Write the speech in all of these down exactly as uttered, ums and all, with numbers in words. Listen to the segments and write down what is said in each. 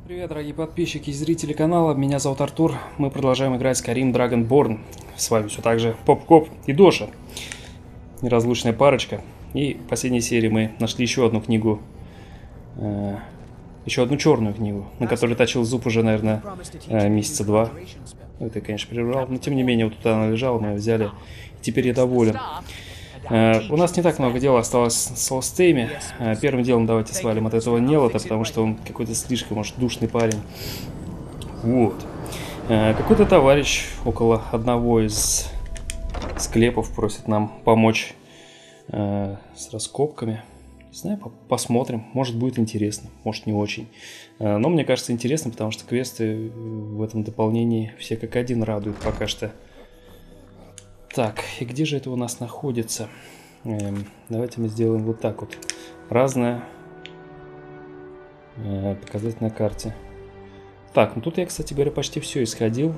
Привет, дорогие подписчики и зрители канала, меня зовут Артур, мы продолжаем играть Skyrim Dragonborn. С вами все так же Попкоп и Доша, неразлучная парочка. И в последней серии мы нашли еще одну книгу, э, еще одну черную книгу, на которой точил зуб уже, наверное, э, месяца два. Это я, конечно, прервал, но тем не менее, вот тут она лежала, мы ее взяли, и теперь я доволен. Uh, у нас не так много дел осталось с Олстейми. Uh, первым делом давайте свалим от этого Нелота, потому что он какой-то слишком, может, душный парень. Вот. Uh, какой-то товарищ около одного из склепов просит нам помочь uh, с раскопками. Не знаю, по посмотрим. Может, будет интересно, может, не очень. Uh, но мне кажется, интересно, потому что квесты в этом дополнении все как один радуют пока что. Так, и где же это у нас находится? Эм, давайте мы сделаем вот так вот. Разное э, показать на карте. Так, ну тут я, кстати говоря, почти все исходил.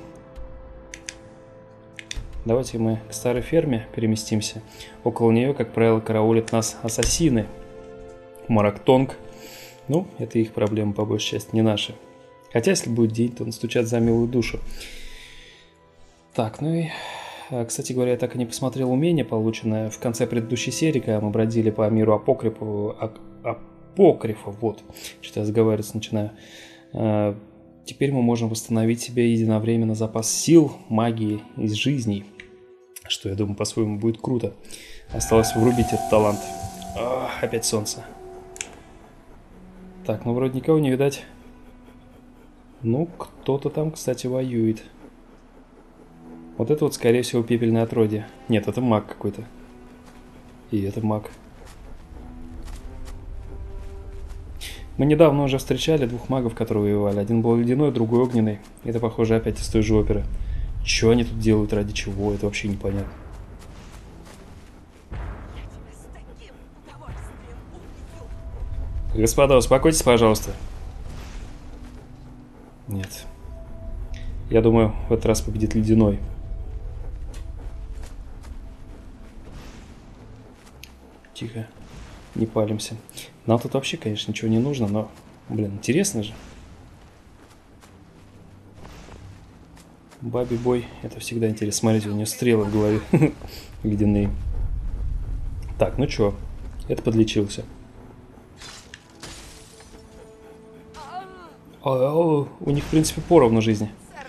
Давайте мы к старой ферме переместимся. Около нее, как правило, караулят нас ассасины. Марактонг. Ну, это их проблемы, по большей части, не наши. Хотя, если будет день, то настучат за милую душу. Так, ну и... Кстати говоря, я так и не посмотрел умение, полученное в конце предыдущей серии, когда мы бродили по миру Апокрифа. Апокрифа, вот. Что-то я заговариваться начинаю. Теперь мы можем восстановить себе единовременно запас сил, магии и жизней. Что, я думаю, по-своему будет круто. Осталось врубить этот талант. О, опять солнце. Так, ну вроде никого не видать. Ну, кто-то там, кстати, воюет. Вот это вот, скорее всего, пепельное отродье. Нет, это маг какой-то. И это маг. Мы недавно уже встречали двух магов, которые воевали. Один был ледяной, другой огненный. Это, похоже, опять из той же оперы. Что они тут делают, ради чего? Это вообще непонятно. Господа, успокойтесь, пожалуйста. Нет. Я думаю, в этот раз победит ледяной. Тихо, не палимся. Нам тут вообще, конечно, ничего не нужно, но, блин, интересно же. Бабий бой, это всегда интересно. Смотрите, у нее стрелы в голове ледяные. Так, ну чё, это подлечился. О, у них, в принципе, поровну жизни.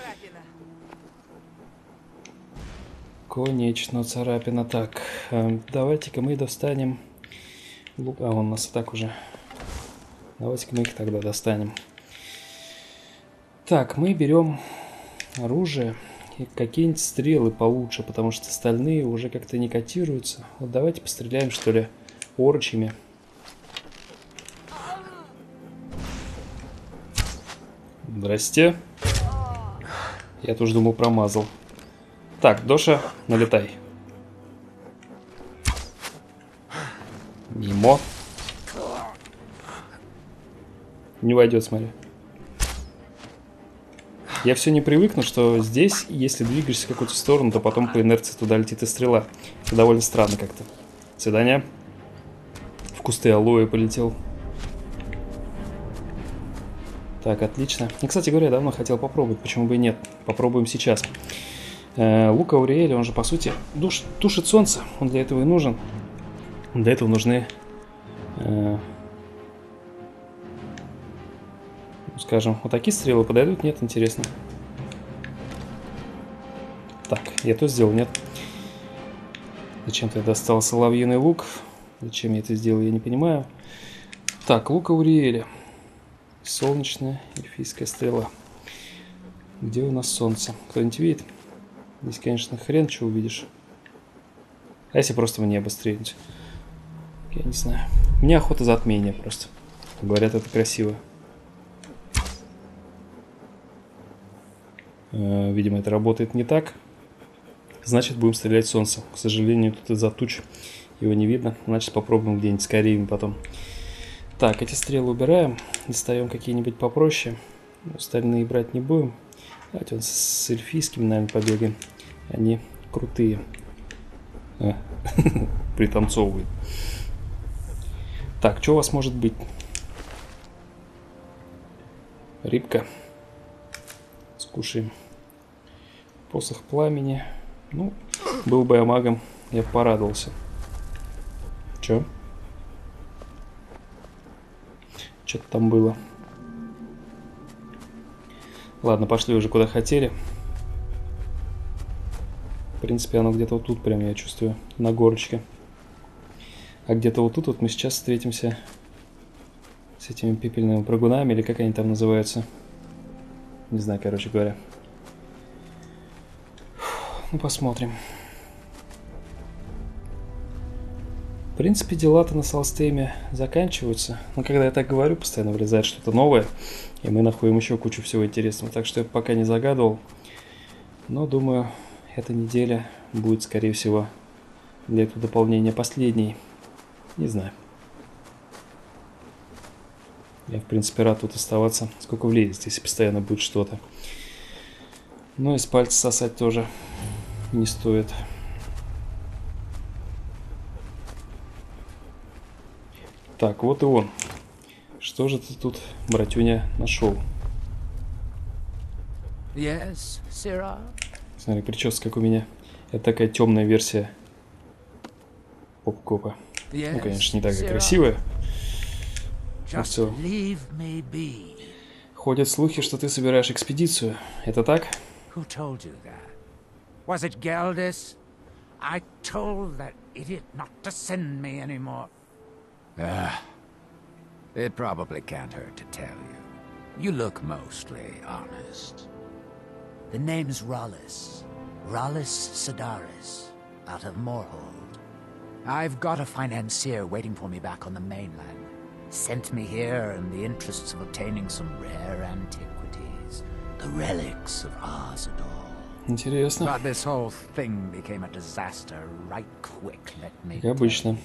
Конечно, царапина. Так, э, давайте-ка мы достанем лук. А, он у нас и так уже. Давайте-ка мы их тогда достанем. Так, мы берем оружие и какие-нибудь стрелы получше, потому что остальные уже как-то не котируются. Вот давайте постреляем, что ли, орчами. Здрасте. Я тоже думал, промазал. Так, Доша, налетай. Мимо. Не войдет, смотри. Я все не привыкну, что здесь, если двигаешься в какую-то сторону, то потом по инерции туда летит и стрела. Это довольно странно как-то. Свидания. В кусты алоэ полетел. Так, отлично. И, кстати говоря, я давно хотел попробовать, почему бы и нет. Попробуем сейчас. Лук Ауриэля, он же, по сути, душ, тушит солнце. Он для этого и нужен. Для этого нужны, э, скажем, вот такие стрелы подойдут? Нет, интересно. Так, я то сделал, нет. Зачем-то я достал соловьиный лук. Зачем я это сделал, я не понимаю. Так, лук Ауриэля. Солнечная эльфийская стрела. Где у нас солнце? Кто-нибудь видит? Здесь, конечно, хрен что увидишь. А если просто в небо стрельнуть? Я не знаю. У меня охота затмения просто. Говорят, это красиво. Э, видимо, это работает не так. Значит, будем стрелять в солнце. К сожалению, тут из-за туч его не видно. Значит, попробуем где-нибудь скорее потом. Так, эти стрелы убираем. Достаем какие-нибудь попроще. Остальные брать не будем. Давайте вот с эльфийскими, наверное, побегаем. Они крутые. А, пританцовывают. Так, что у вас может быть? Рыбка. Скушаем. Посох пламени. Ну, был бы я магом, я бы порадовался. Чё? Что-то там было. Ладно, пошли уже куда хотели. В принципе, оно где-то вот тут прям, я чувствую, на горочке. А где-то вот тут вот мы сейчас встретимся с этими пепельными прыгунами, или как они там называются. Не знаю, короче говоря. Ну, посмотрим. В принципе, дела-то на Солстейме заканчиваются. Но когда я так говорю, постоянно вылезает что-то новое. И мы находим еще кучу всего интересного. Так что я пока не загадывал. Но, думаю, эта неделя будет, скорее всего, для этого дополнения последней. Не знаю. Я, в принципе, рад тут оставаться, сколько влезет, если постоянно будет что-то. Но из пальца сосать тоже не стоит. Так, вот и он. Что же ты тут, братюня, нашел? Yes, Sirrah? Смотри, прическа как у меня. Это такая темная версия поп-копа. Yes, Ну, конечно, не такая Sirrah? красивая. Ну Just все. leave me be. Ходят слухи, что ты собираешь экспедицию. Это так? Who told you that? Was it Geldis? I told that idiot not to send me anymore. Ah, it probably can't hurt to tell you. You look mostly honest. The name's Rollis. Rollis Sedaris, out of Moorhold. I've got a financier waiting for me back on the mainland. Sent me here in the interests of obtaining some rare antiquities. The relics of Arzador. Интересно. But this whole thing became a disaster right quick, let me Как обычно.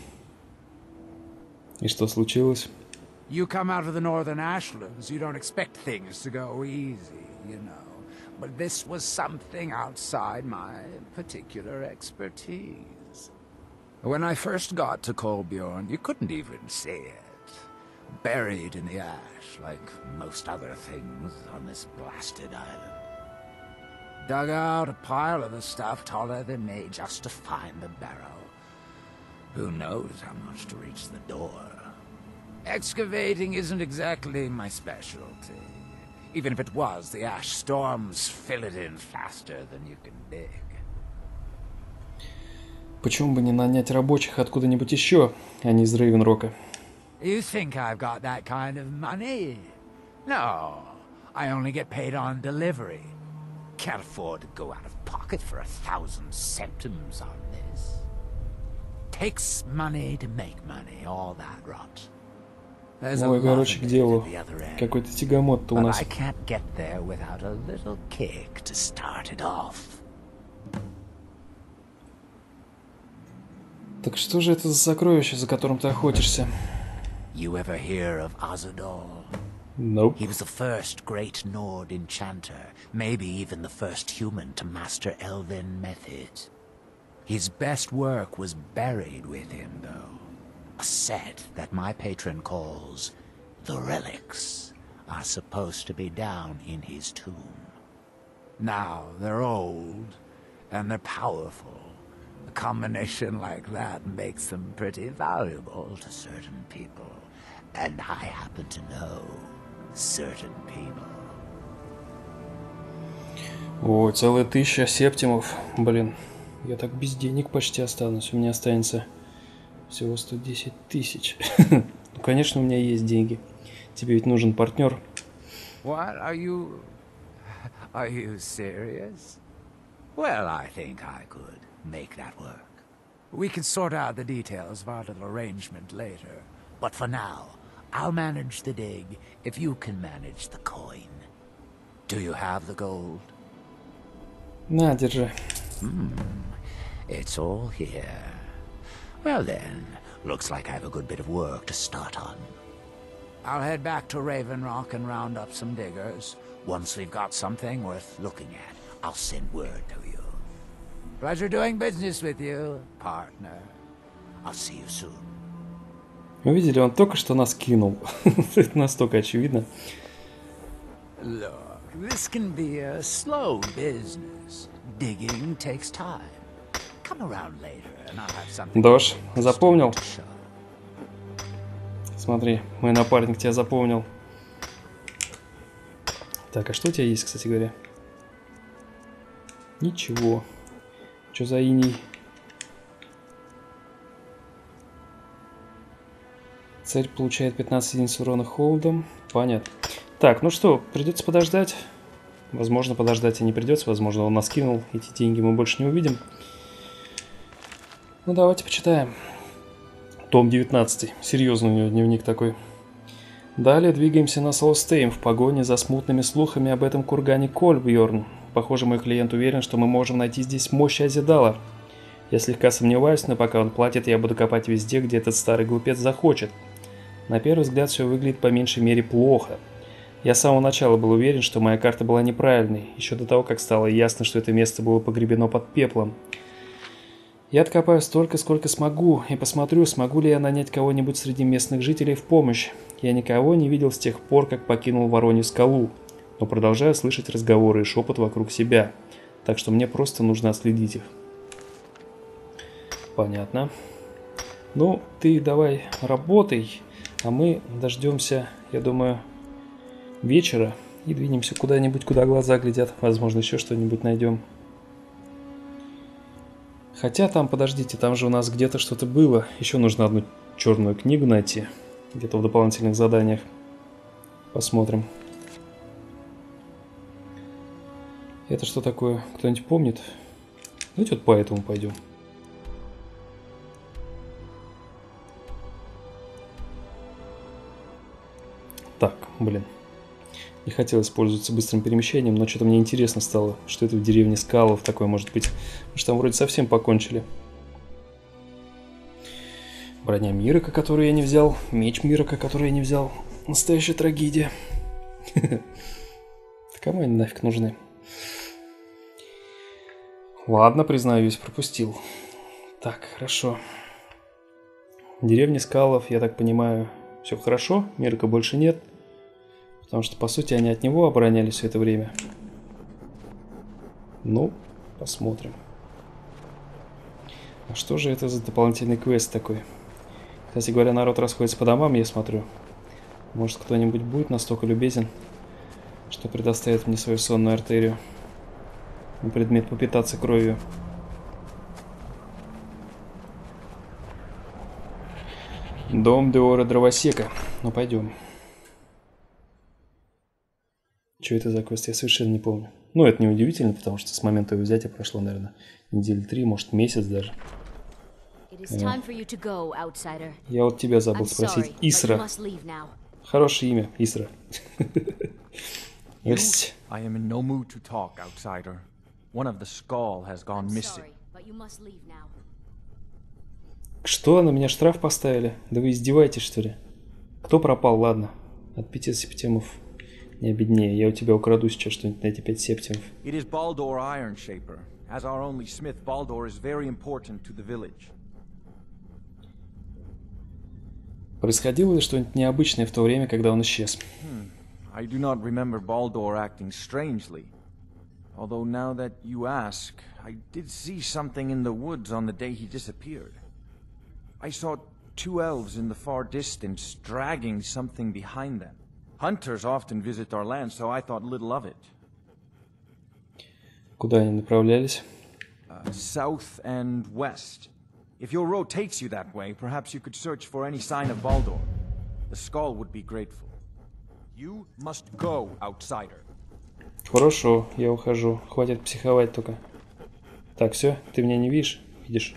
И что случилось? You come out of the northern ashlands, you don't expect things to go easy, you know. But this was something outside my particular expertise. When I first got to Kolbjorn, you couldn't even see it. Buried in the ash, like most other things on this blasted island. Dug out a pile of the stuff taller than me just to find the barrow. Who knows how much to reach the door. Excavating isn't exactly my specialty. Even if it was, the ash storms fill it in faster than you can dig. Почему бы не нанять рабочих откуда-нибудь еще, а не из Рейвенрока? You think I've got that kind of money? No, I only get paid on delivery. Can't afford to go out of pocket for a thousand centimes on this. Takes money to make money, all that rot. There's a Ой, lot короче, of к it делу. at the other end. Какой-то тягомот-то у But нас. I can't get there without a little kick to start it off. Так что же это за сокровище, за которым ты охотишься? You ever hear of Azador? Nope. He was the first great Nord enchanter, maybe even the first human to master elven methods. His best work was buried with him, though. A set that my patron calls the relics are supposed to be down in his tomb. Now, they're old, and they're powerful. A combination like that makes them pretty valuable to certain people. And I happen to know certain people. О, целая тысяча септимов. Блин, я так без денег почти останусь. У меня останется всего сто десять тысяч. Ну, конечно, у меня есть деньги. Тебе ведь нужен партнер. What? Are you... Are you serious? Well, I think I could make that work. We can sort out the details of our little arrangement later. But for now, I'll manage the dig if you can manage the coin. Do you have the gold? На, держи. Hmm. It's all here. Well then, looks like I have a good bit of work to start on. I'll head back to Raven Rock and round up some diggers. Once we've got something worth looking at, I'll send word to you. Pleasure doing business with you, partner. I'll see you soon. Вы видели, он только что нас кинул. Это настолько очевидно. Look, this can be a slow business. Digging takes time. Come around later, and I'll have something. Дош, запомнил? to show. Смотри, мой напарник тебя запомнил. Так, а что у тебя есть, кстати говоря? Ничего. Что за иней? Цель получает пятнадцать единиц урона холодом. Понятно. Так, ну что, придется подождать. Возможно, подождать и не придется. Возможно, он нас кинул. Эти деньги мы больше не увидим. Ну, давайте почитаем. Том девятнадцатый. Серьезный у него дневник такой. Далее двигаемся на Солстейн в погоне за смутными слухами об этом кургане Кольбьорн. Похоже, мой клиент уверен, что мы можем найти здесь мощь Азидала. Я слегка сомневаюсь, но пока он платит, я буду копать везде, где этот старый глупец захочет. На первый взгляд все выглядит по меньшей мере плохо. Я с самого начала был уверен, что моя карта была неправильной, еще до того, как стало ясно, что это место было погребено под пеплом. Я откопаю столько, сколько смогу, и посмотрю, смогу ли я нанять кого-нибудь среди местных жителей в помощь. Я никого не видел с тех пор, как покинул Воронью скалу, но продолжаю слышать разговоры и шепот вокруг себя, так что мне просто нужно отследить их. Понятно. Ну, ты давай работай, а мы дождемся, я думаю, вечера и двинемся куда-нибудь, куда глаза глядят. Возможно, еще что-нибудь найдем. Хотя там, подождите, там же у нас где-то что-то было. Еще нужно одну черную книгу найти. Где-то в дополнительных заданиях. Посмотрим. Это что такое? Кто-нибудь помнит? Давайте вот по этому пойдем. Так, блин. Не хотел использоваться быстрым перемещением, но что-то мне интересно стало, что это в деревне Скалов такое может быть. Потому что там вроде совсем покончили. Броня Мирока, которую я не взял. Меч Мирока, который я не взял. Настоящая трагедия. Кому они нафиг нужны? Ладно, признаюсь, пропустил. Так, хорошо. В деревне Скалов, я так понимаю, все хорошо. Мирока больше нет. Потому что, по сути, они от него оборонялись все это время. Ну, посмотрим. А что же это за дополнительный квест такой? Кстати говоря, народ расходится по домам, я смотрю. Может, кто-нибудь будет настолько любезен, что предоставит мне свою сонную артерию на предмет попитаться кровью. Дом Деора Дровосека. Ну, пойдем. Что это за квест, я совершенно не помню. Ну, это не удивительно, потому что с момента его взятия прошло, наверное, недели три, может, месяц даже. Go, я вот тебя забыл I'm спросить. Sorry, Исра. Хорошее имя, Исра. Есть. Что, на меня штраф поставили? Да вы издеваетесь, что ли? Кто пропал, ладно. От пяти септимов не обеднее. Я у тебя украду сейчас что-нибудь на эти пять септимов. Происходило ли что-нибудь необычное в то время, когда он исчез? I do not remember Baldur acting strangely. Although now that you ask, I did see something in the woods on the day he disappeared. I saw two elves in the far distance dragging something behind them. Hunters often visit our land, so I thought little of it. Куда они направлялись? Uh, south and west. If your road takes you that way, perhaps you could search for any sign of Baldur. The Skull would be grateful. You must go, outsider. Хорошо, я ухожу. Хватит психовать только. Так, все, ты меня не видишь? Видишь?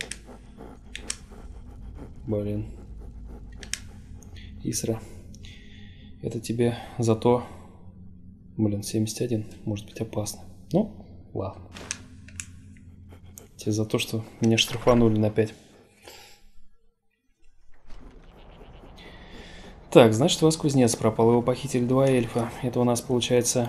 Блин. Исра. Это тебе за то... Блин, семьдесят один. Может быть опасно. Ну, ладно. Тебе за то, что меня штрафанули на пять. Так, значит, у вас кузнец пропал. Его похитили два эльфа. Это у нас получается...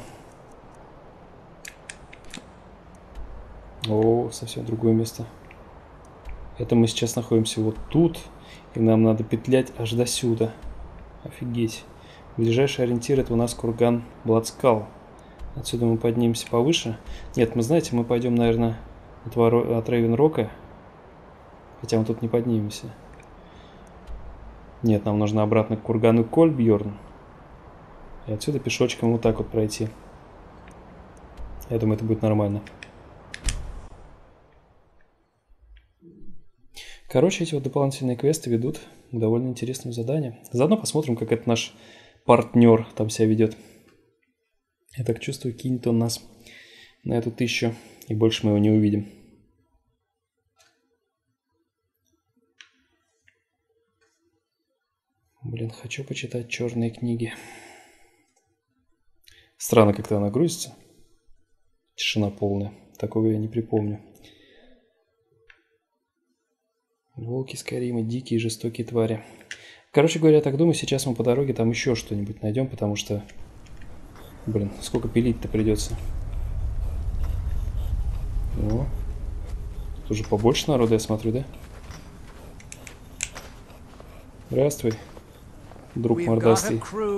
О, совсем другое место. Это мы сейчас находимся вот тут. И нам надо петлять аж до сюда. Офигеть. Ближайший ориентир это у нас курган Бладскал. Отсюда мы поднимемся повыше. Нет, мы, знаете, мы пойдем, наверное, от, Воро... от Рейвенрока. Хотя мы тут не поднимемся. Нет, нам нужно обратно к кургану Кольбьорн. И отсюда пешочком вот так вот пройти. Я думаю, это будет нормально. Короче, эти вот дополнительные квесты ведут к довольно интересным заданиям. Заодно посмотрим, как этот наш партнер там себя ведет. Я так чувствую, кинет он нас на эту тысячу, и больше мы его не увидим. Блин, хочу почитать черные книги. Странно, как-то она грузится. Тишина полная. Такого я не припомню. Волки Скайрима, дикие жестокие твари. Короче говоря, я так думаю, сейчас мы по дороге там еще что-нибудь найдем, потому что... Блин, сколько пилить-то придется. О, тут уже побольше народа, я смотрю, да? Здравствуй, друг мордастый.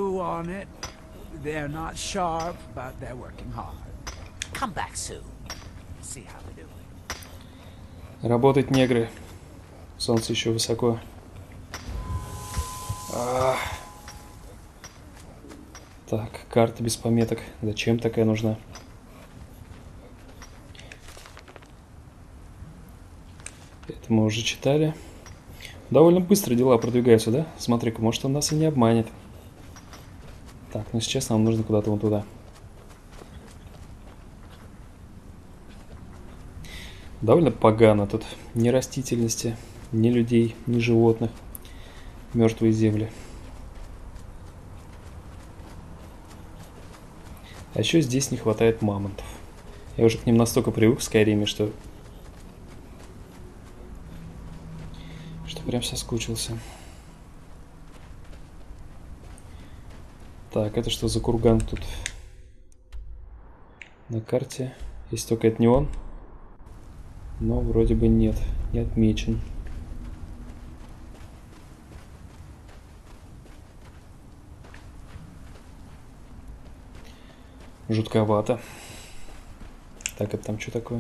Работать негры. Солнце еще высоко. А-а-а. Так, карта без пометок. Зачем такая нужна? Это мы уже читали. Довольно быстро дела продвигаются, да? Смотри-ка, может, он нас и не обманет. Так, ну сейчас нам нужно куда-то вон туда. Довольно погано тут. Ни растительности, ни людей, ни животных. Мертвые земли. А еще здесь не хватает мамонтов. Я уже к ним настолько привык в Скайриме, что... Что прям соскучился. Так, это что за курган тут? На карте. Если только это не он. Но вроде бы нет. Не отмечен. Жутковато. Так, это там что такое?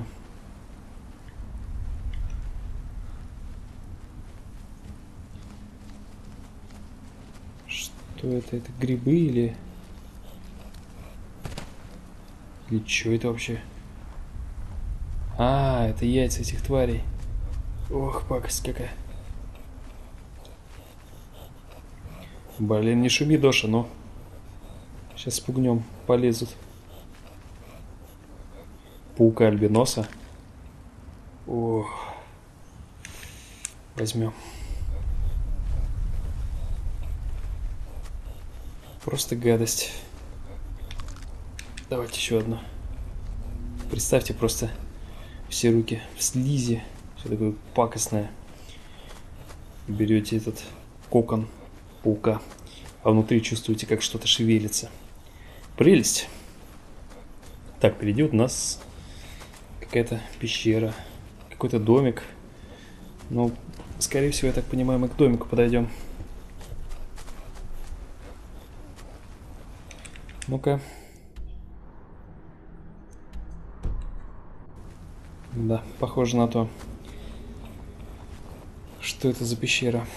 Что это? Это грибы или... Или что это вообще? А, это яйца этих тварей. Ох, пакость какая. Блин, не шуми, Доша, ну. Сейчас спугнем, полезут. Паука альбиноса. Ох. Возьмем. Просто гадость. Давайте еще одну. Представьте просто все руки в слизи. Все такое пакостное. Берете этот кокон паука, а внутри чувствуете, как что-то шевелится. Прелесть. Так, впереди у нас какая-то пещера, какой-то домик. Ну, скорее всего, я так понимаю, мы к домику подойдем. Ну-ка. Да, похоже на то. Что это за пещера?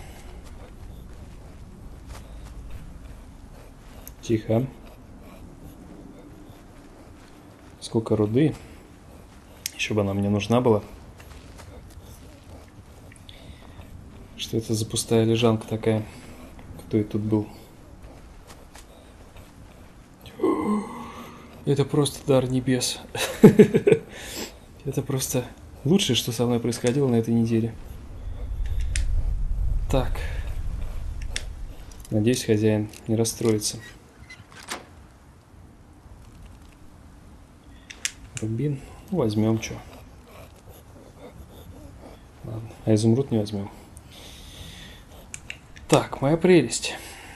Тихо. Сколько руды. Еще бы она мне нужна была. Что это за пустая лежанка такая? Кто это тут был? Это просто дар небес. Это просто лучшее, что со мной происходило на этой неделе. Так. Надеюсь, хозяин не расстроится. Рубин. Ну, возьмем, что. Ладно, а изумруд не возьмем. Так, моя прелесть.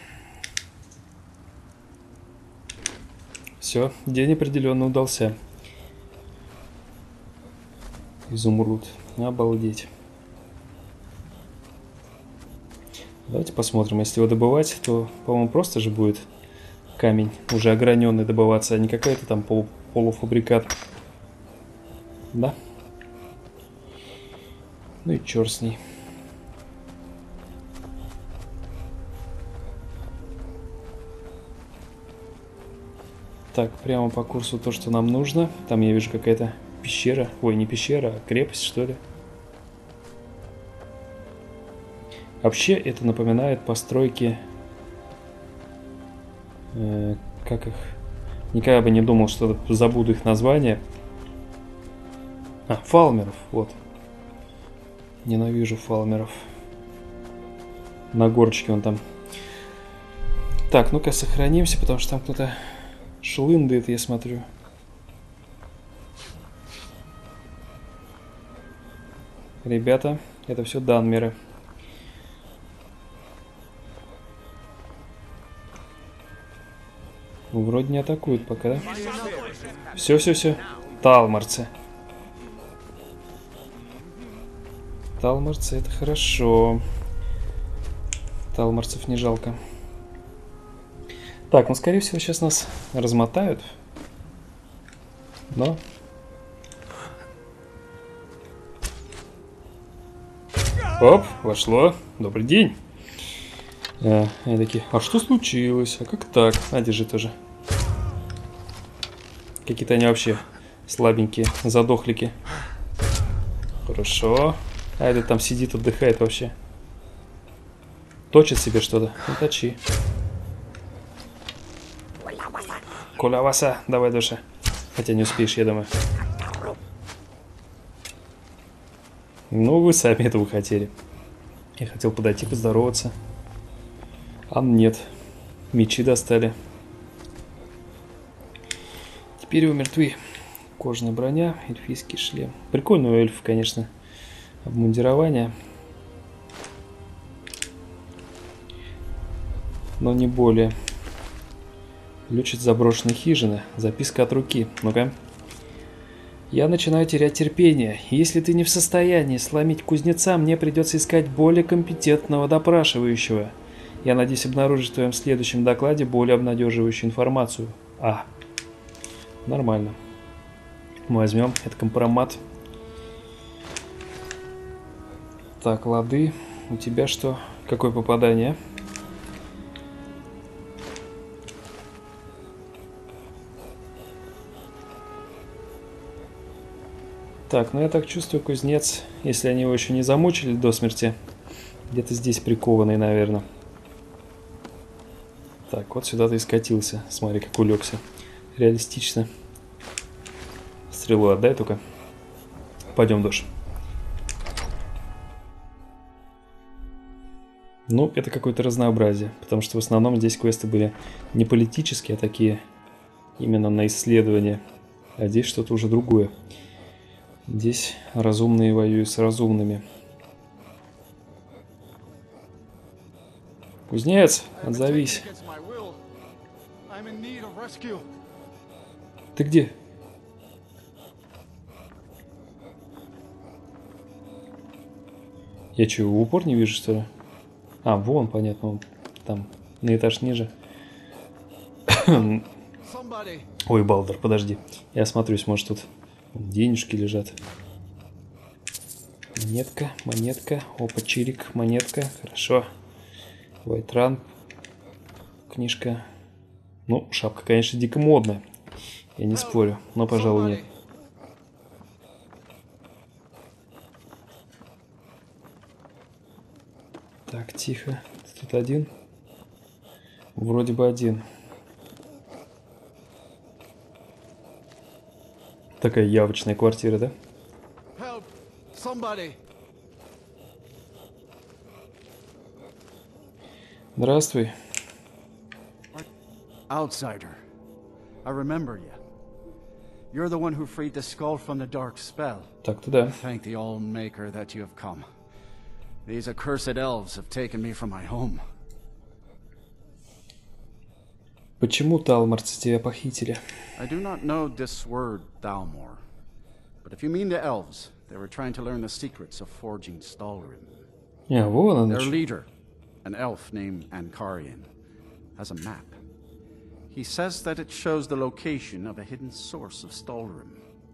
Все, день определенно удался. Изумруд. Обалдеть. Давайте посмотрим. Если его добывать, то, по-моему, просто же будет камень уже ограненный добываться, а не какая-то там полу полуфабрикат. Да? Ну и черт с ней. Так, прямо по курсу то, что нам нужно. Там я вижу какая-то пещера. Ой, не пещера, а крепость, что ли. Вообще, это напоминает постройки... Э, как их... Никогда бы не думал, что забуду их название. А, фалмеров, вот. Ненавижу фалмеров. На горочке он там. Так, ну-ка сохранимся, потому что там кто-то шлындает, я смотрю. Ребята, это все данмеры. Вроде не атакуют пока, да? Все, все, все. Талмарцы. Талмарцы, это хорошо. Талмарцев не жалко. Так, ну скорее всего сейчас нас размотают. Но... Оп, вошло. Добрый день. А, они такие, а что случилось? А как так? А, держи тоже. Какие-то они вообще слабенькие, задохлики. Хорошо. А этот там сидит, отдыхает вообще. Точит себе что-то. Ну, точи. Куляваса, давай, душа. Хотя не успеешь, я думаю. Ну, вы сами этого хотели. Я хотел подойти, поздороваться. А нет. Мечи достали. Теперь вы мертвы. Кожаная броня, эльфийский шлем. Прикольный у эльфов, конечно, обмундирование. Но не более. Ключ от заброшенной хижины. Записка от руки. Ну-ка. Я начинаю терять терпение. Если ты не в состоянии сломить кузнеца, мне придется искать более компетентного допрашивающего. Я надеюсь обнаружить в твоем следующем докладе более обнадеживающую информацию. А. Нормально. Мы возьмем. Это компромат. Так, лады. У тебя что? Какое попадание? Так, ну я так чувствую, кузнец, если они его еще не замучили до смерти, где-то здесь прикованный, наверное. Так, вот сюда ты и скатился. Смотри, как улегся. Реалистично. Стрелу отдай только. Пойдем, Дош. Ну, это какое-то разнообразие, потому что в основном здесь квесты были не политические, а такие именно на исследование. А здесь что-то уже другое. Здесь разумные воюют с разумными. Кузнец, отзовись. Ты где? Я что, в упор не вижу, что ли? А, вон, понятно, он там, на этаж ниже. Ой, Балдер, подожди. Я осмотрюсь, может тут денежки лежат. Монетка, монетка. Опа, чирик, монетка. Хорошо. Вайтран. Книжка. Ну, шапка, конечно, дико модная. Я не спорю, но, пожалуй, нет. Так, тихо. Тут один. Вроде бы один. Такая явочная квартира, да? Здравствуй. Outsider. I remember you. You're the one who freed the skull from the dark spell. Так-то да. Thank the All-Maker that you have come. These accursed elves have taken me from my home. Почему талмарцы тебя похитили? I do not know this word, Thalmor. But if you mean the elves, they were trying to learn the secrets of forging Stalgrim. А, вон он. Their leader, an elf named Ankarian, has a map. He says that it shows the location of a hidden source of Stalrim.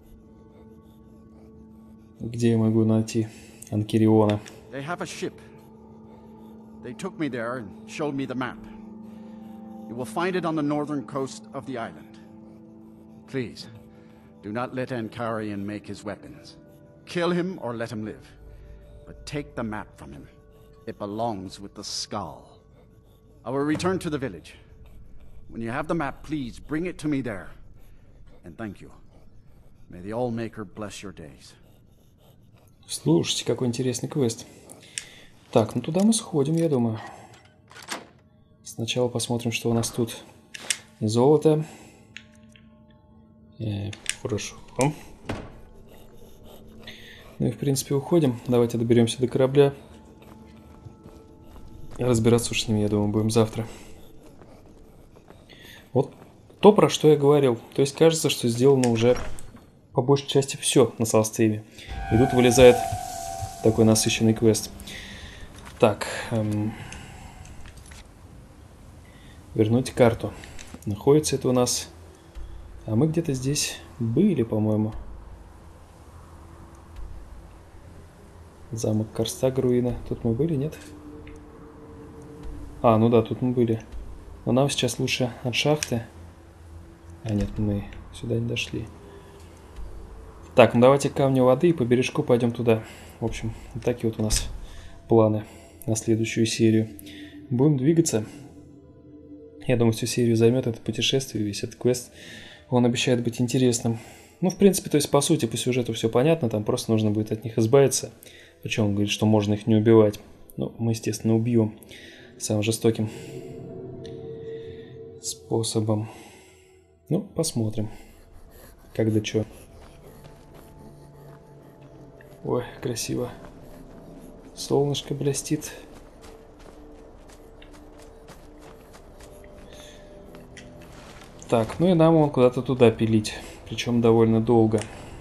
Где я могу найти Анкериона? They have a ship. They took me there and showed me the map. You will find it on the northern coast of the island. Please, do not let Ankarian make his weapons. Kill him or let him live. But take the map from him. It belongs with the skull. I will return to the village. When you have the map, please bring it to me there. And thank you. May the Allmaker bless your days. Слушайте, какой интересный квест. Так, ну туда мы сходим, я думаю. Сначала посмотрим, что у нас тут. Золото. Э, хорошо. Ну и в принципе уходим. Давайте доберемся до корабля. Разбираться уж с ним, я думаю, будем завтра. Вот то, про что я говорил. То есть кажется, что сделано уже по большей части все на Салстейме. И тут вылезает такой насыщенный квест. Так. Эм... Вернуть карту. Находится это у нас... А мы где-то здесь были, по-моему. Замок Карстаг, руина. Тут мы были, нет? А, ну да, тут мы были. Но нам сейчас лучше от шахты. А нет, мы сюда не дошли. Так, ну давайте к камню воды и по бережку пойдем туда. В общем, вот такие вот у нас планы на следующую серию. Будем двигаться. Я думаю, всю серию займет это путешествие, весь этот квест. Он обещает быть интересным. Ну, в принципе, то есть, по сути, по сюжету все понятно. Там просто нужно будет от них избавиться. Причем он говорит, что можно их не убивать. Ну, мы, естественно, убьем самым жестоким способом. Ну, посмотрим. Как да чё. Ой, красиво. Солнышко блестит. Так, ну и нам он куда-то туда пилить. Причем довольно долго.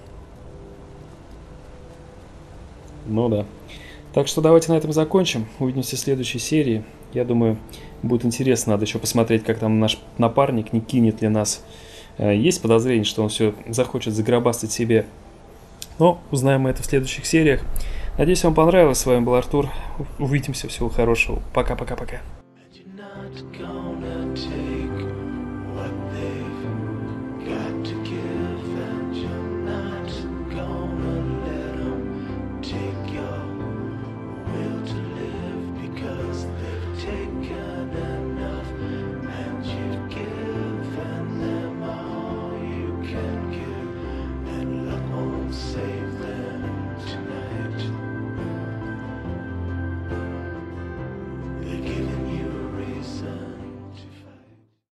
Ну да. Так что давайте на этом закончим. Увидимся в следующей серии. Я думаю, будет интересно. Надо еще посмотреть, как там наш напарник, не кинет ли нас. Есть подозрение, что он все захочет загробастать себе. Но узнаем мы это в следующих сериях. Надеюсь, вам понравилось. С вами был Артур. Увидимся. Всего хорошего. Пока-пока-пока. Say